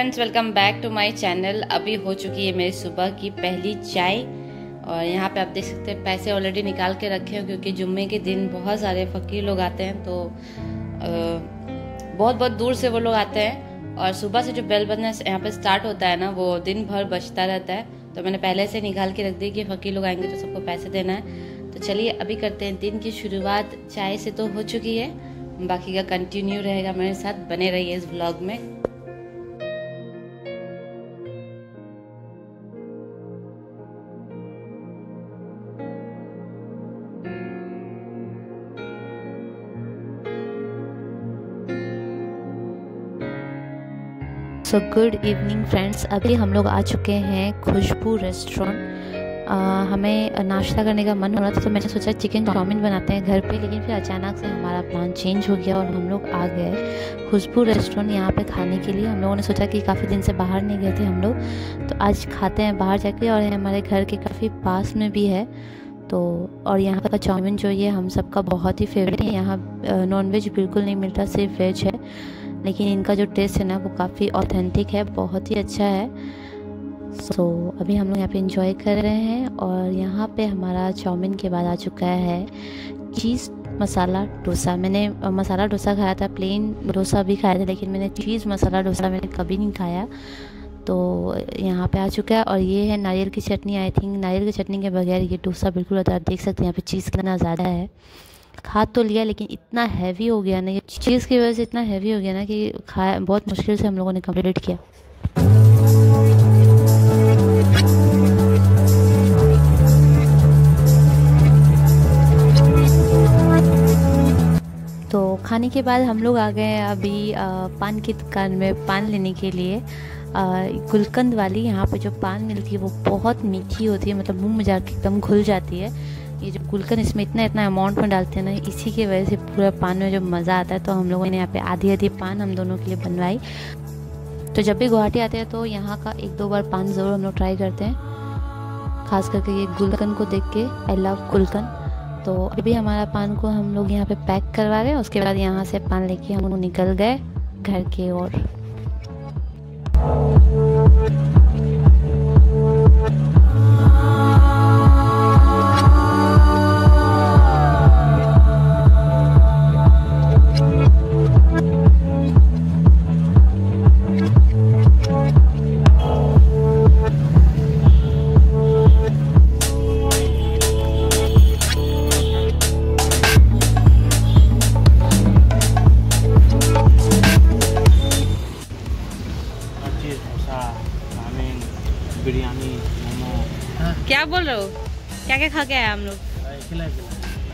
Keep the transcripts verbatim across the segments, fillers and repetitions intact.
Friends, welcome back to my channel. अभी हो चुकी है मेरी सुबह की पहली चाय और यहाँ पे आप देख सकते हैं पैसे ऑलरेडी निकाल के रखे हैं, क्योंकि जुम्मे के दिन बहुत सारे फ़कीर लोग आते हैं, तो बहुत बहुत दूर से वो लोग आते हैं। और सुबह से जो बेल बजना यहाँ पे स्टार्ट होता है ना, वो दिन भर बजता रहता है। तो मैंने पहले से निकाल के रख दी कि फ़कीर लोग आएंगे तो सबको पैसे देना है। तो चलिए अभी करते हैं दिन की शुरुआत। चाय से तो हो चुकी है, बाकी का कंटिन्यू रहेगा मेरे साथ, बने रहिए इस व्लॉग में। सो गुड इवनिंग फ्रेंड्स, अभी हम लोग आ चुके हैं खुशबू रेस्टोरेंट। हमें नाश्ता करने का मन हो रहा था, तो मैंने सोचा चिकन चाउमीन बनाते हैं घर पे, लेकिन फिर अचानक से हमारा प्लान चेंज हो गया और हम लोग आ गए खुशबू रेस्टोरेंट यहाँ पे खाने के लिए। हम लोगों ने सोचा कि काफ़ी दिन से बाहर नहीं गए थे हम लोग, तो आज खाते हैं बाहर जाके, और हमारे घर के काफ़ी पास में भी है। तो और यहाँ का चाउमीन जो ये हम सबका बहुत ही फेवरेट है। यहाँ नॉनवेज बिल्कुल नहीं मिलता, सिर्फ वेज है, लेकिन इनका जो टेस्ट है ना वो काफ़ी ऑथेंटिक है, बहुत ही अच्छा है। सो so, अभी हम लोग यहाँ पे एंजॉय कर रहे हैं। और यहाँ पे हमारा चाउमीन के बाद आ चुका है चीज़ मसाला डोसा। मैंने मसाला डोसा खाया था, प्लेन डोसा भी खाया था, लेकिन मैंने चीज़ मसाला डोसा मैंने कभी नहीं खाया। तो यहाँ पे आ चुका है। और ये है नारियल की चटनी। आई थिंक नारियल की चटनी के बगैर ये डोसा बिल्कुल होता है। देख सकते हैं यहाँ पे चीज़ कितना ज़्यादा है। खा तो लिया, लेकिन इतना हैवी हो गया ना, ये चीज़ की वजह से इतना हैवी हो गया ना कि खाया बहुत मुश्किल से हम लोगों ने कंप्लीट किया। तो खाने के बाद हम लोग आ गए अभी आ, पान की दुकान में पान लेने के लिए। गुलकंद वाली यहाँ पे जो पान मिलती है वो बहुत मीठी होती है, मतलब मुंह में जाके एकदम घुल जाती है। ये जो गुलकंद इसमें इतना इतना अमाउंट में डालते हैं ना, इसी की वजह से पूरा पान में जो मज़ा आता है। तो हम लोगों ने यहाँ पे आधी आधी पान हम दोनों के लिए बनवाई। तो जब भी गुवाहाटी आते हैं तो यहाँ का एक दो बार पान ज़रूर हम लोग ट्राई करते हैं, खास करके ये गुलकंद को देख के। I love gulkand. तो अभी हमारा पान को हम लोग यहाँ पे पैक करवा रहे हैं, उसके बाद यहाँ से पान लेके हम लोग निकल गए घर की ओर। बिरयानी, मोमो। क्या बोल रहे हो? क्या क्या खा के आए हम लोग? खिला खिला।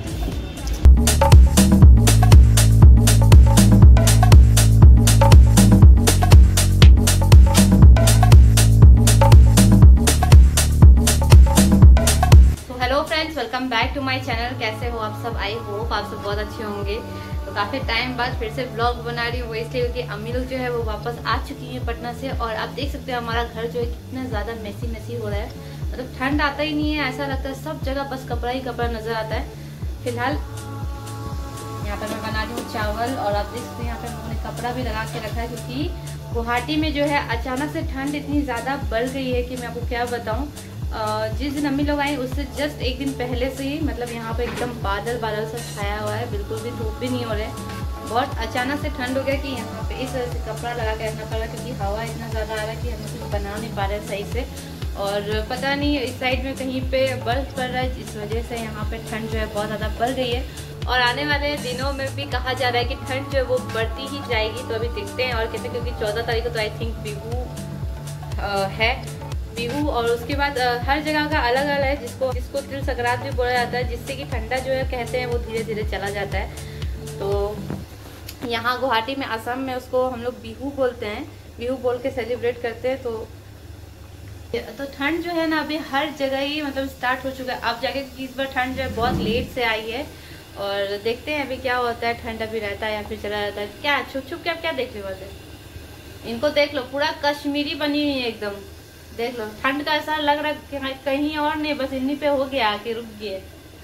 तो hello friends, welcome back to my channel. कैसे हो आप सब? आई होप आप सब बहुत अच्छे होंगे। तो काफ़ी टाइम बाद फिर से ब्लॉग बना रही हूँ, वो इसलिए क्योंकि अम्मी लोग जो है वो वापस आ चुकी हैं पटना से। और आप देख सकते हैं हमारा घर जो है कितना ज़्यादा मैसी मैसी हो रहा है, मतलब ठंड आता ही नहीं है, ऐसा लगता है सब जगह बस कपड़ा ही कपड़ा नज़र आता है। फिलहाल यहाँ पर मैं बना रही हूँ चावल, और आप देख सकते हैं यहाँ पर हमने कपड़ा भी लगा के रखा है, क्योंकि गुवाहाटी में जो है अचानक से ठंड इतनी ज़्यादा बढ़ गई है कि मैं आपको क्या बताऊँ। जिस दिन अम्मी लोग आई उससे जस्ट एक दिन पहले से ही मतलब यहाँ पे एकदम बादल बादल सा छाया हुआ है, बिल्कुल भी धूप भी नहीं हो रहा है। बहुत अचानक से ठंड हो गया कि यहाँ पे इस वजह से कपड़ा लगा के रखना पड़ा, क्योंकि हवा इतना ज़्यादा आ रहा है कि हम कुछ बना नहीं पा रहे सही से। और पता नहीं इस साइड में कहीं पे बर्फ़ पड़ रहा है, जिस वजह से यहाँ पे ठंड जो है बहुत ज़्यादा बढ़ गई है। और आने वाले दिनों में भी कहा जा रहा है कि ठंड जो है वो बढ़ती ही जाएगी। तो अभी देखते हैं। और कहते हैं क्योंकि चौदह तारीख को तो आई थिंक बिहू है, बिहू, और उसके बाद हर जगह का अलग अलग है, जिसको जिसको तिल संक्रांत भी बोला जाता है, जिससे कि ठंडा जो है कहते हैं वो धीरे धीरे चला जाता है। तो यहाँ गुवाहाटी में, असम में उसको हम लोग बिहू बोलते हैं, बिहू बोल के सेलिब्रेट करते हैं। तो तो ठंड जो है ना अभी हर जगह ही मतलब स्टार्ट हो चुका है। अब जाके इस बार ठंड जो है बहुत लेट से आई है, और देखते हैं अभी क्या होता है। ठंड अभी रहता है या फिर चला जाता है। क्या छुप छुप क्या क्या देख रहे हो? इनको देख लो, पूरा कश्मीरी बनी हुई है एकदम, देख लो। ठंड का ऐसा लग रहा है कहीं और नहीं, बस इन्हीं पे हो गया आके रुक गए।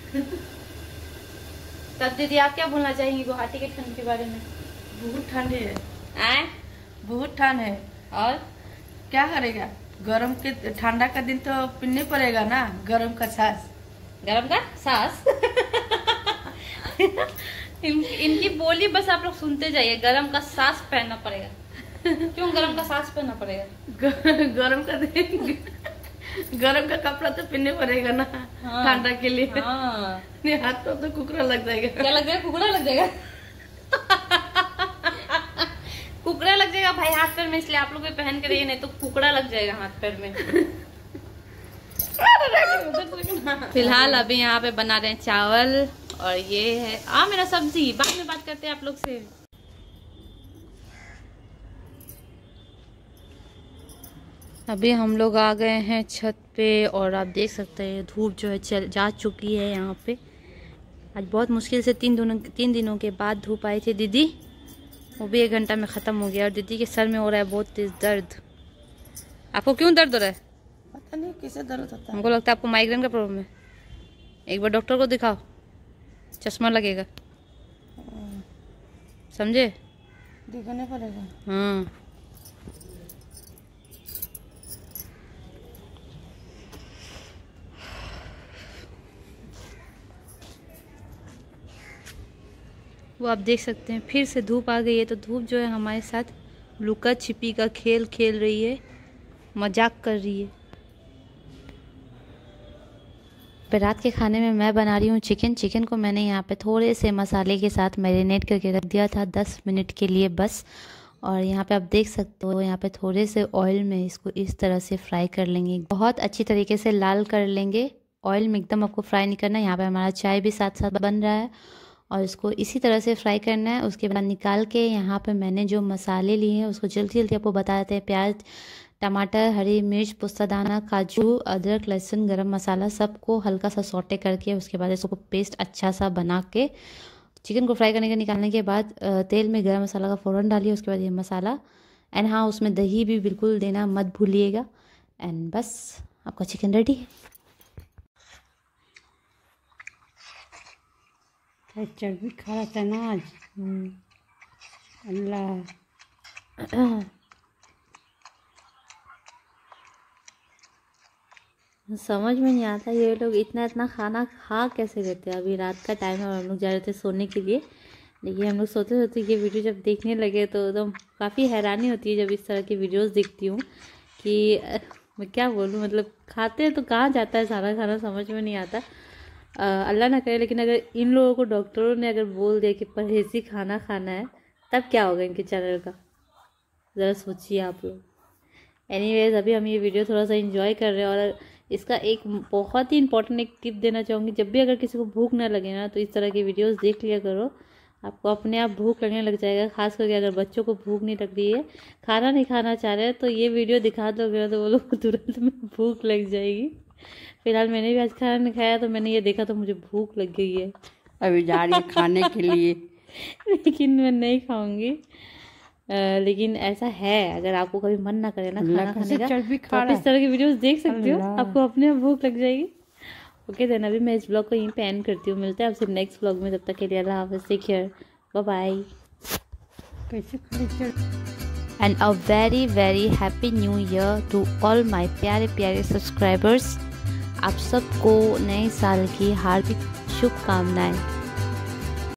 तब दीदी आप क्या बोलना चाहेंगी गुवाहाटी के ठंड के बारे में? बहुत ठंड है, आए बहुत ठंड है। और क्या करेगा, गरम के ठंडा का दिन तो पीने पड़ेगा ना गरम का छाछ। गरम का सास इन, इनकी बोली बस आप लोग सुनते जाइए, गरम का सास पहनना पड़ेगा। क्यों गरम का सास पहनना पड़ेगा? गरम का दिन गरम का कपड़ा तो पहनने पड़ेगा ना। हाँ, ठंडा के लिए। हाँ। नहीं हाथ पर तो कुकरा लग जाएगा। क्या लग जाएगा? कुकरा लग जाएगा। कुकरा लग जाएगा भाई हाथ पैर में, इसलिए आप लोग भी पहन के रहिए, नहीं तो कुकड़ा लग जाएगा हाथ पैर में। फिलहाल अभी यहाँ पे बना रहे हैं चावल और ये है आ मेरा सब्जी। बाद में बात करते हैं आप लोग से। अभी हम लोग आ गए हैं छत पे और आप देख सकते हैं धूप जो है चल जा चुकी है यहाँ पे। आज बहुत मुश्किल से तीन दिनों तीन दिनों के बाद धूप आई थी दीदी, वो भी एक घंटा में ख़त्म हो गया। और दीदी के सर में हो रहा है बहुत तेज दर्द। आपको क्यों दर्द हो रहा है? पता नहीं किसे दर्द होता है। हमको लगता है आपको माइग्रेन का प्रॉब्लम है। एक बार डॉक्टर को दिखाओ, चश्मा लगेगा, समझे? दिखाने पड़ेगा। हाँ वो आप देख सकते हैं फिर से धूप आ गई है। तो धूप जो है हमारे साथ लुका छिपी का खेल खेल रही है, मजाक कर रही है। पे रात के खाने में मैं बना रही हूँ चिकन। चिकन को मैंने यहाँ पे थोड़े से मसाले के साथ मैरिनेट करके रख दिया था दस मिनट के लिए बस। और यहाँ पे आप देख सकते हो यहाँ पे थोड़े से ऑयल में इसको इस तरह से फ्राई कर लेंगे, बहुत अच्छी तरीके से लाल कर लेंगे। ऑयल में एकदम आपको फ्राई नहीं करना है। यहाँ पे हमारा चाय भी साथ साथ बन रहा है और इसको इसी तरह से फ्राई करना है। उसके बाद निकाल के यहाँ पे मैंने जो मसाले लिए हैं उसको जल्दी जल्दी आपको बता देते हैं। प्याज, टमाटर, हरी मिर्च, पुस्तादाना, काजू, अदरक, लहसुन, गरम मसाला सबको हल्का सा सौटे करके उसके बाद इसको पेस्ट अच्छा सा बना के चिकन को फ्राई करने के निकालने के बाद तेल में गरम मसाला का फ़ौरन डालिए। उसके बाद ये मसाला एंड हाँ उसमें दही भी बिल्कुल देना मत भूलिएगा। एंड बस आपका चिकन रेडी है। चर्बी खा रहा था ना आज। अल्लाह समझ में नहीं आता ये लोग इतना इतना खाना खा कैसे लेते हैं। अभी रात का टाइम है और हम लोग जा रहे थे सोने के लिए, लेकिन हम लोग सोते सोते ये वीडियो जब देखने लगे तो एकदम काफ़ी हैरानी होती है जब इस तरह की वीडियोस देखती हूँ कि मैं क्या बोलूँ, मतलब खाते हैं तो कहाँ जाता है सारा खाना, समझ में नहीं आता। अल्लाह ना करे, लेकिन अगर इन लोगों को डॉक्टरों ने अगर बोल दिया कि परहेजी खाना खाना है तब क्या होगा इनके चैनल का, ज़रा सोचिए आप लोग। एनीवेज अभी हम ये वीडियो थोड़ा सा एंजॉय कर रहे हैं और इसका एक बहुत ही इंपॉर्टेंट एक टिप देना चाहूँगी। जब भी अगर किसी को भूख ना लगे ना तो इस तरह की वीडियोस देख लिया करो, आपको अपने आप भूख लगने लग जाएगा। खास करके अगर बच्चों को भूख नहीं लग रही है, खाना नहीं खाना चाह रहे हैं, तो ये वीडियो दिखा दोगे तो वो लोग को तुरंत में भूख लग जाएगी। फिलहाल मैंने भी आज खाना नहीं खाया तो मैंने ये देखा तो मुझे भूख लग गई है, अभी जा रही है खाने के लिए लेकिन मैं नहीं खाऊंगी। लेकिन ऐसा है अगर आपको कभी मन ना करे ना खाना खाने का तो आप इस तरह की वीडियोस देख सकते हो, आपको अपने आप भूख लग जाएगी। ओके देन अभी मैं इस ब्लॉग को यहीं पे एंड करती हूँ। मिलते हैं आपसे नेक्स्ट ब्लॉग में, तब तक के लिए अल्लाह हाफ़िज़, take care, bye bye. And a very very happy new year to all my प्यारे प्यारे सब्सक्राइबर्स। आप सबको नए साल की हार्दिक शुभकामनाएं।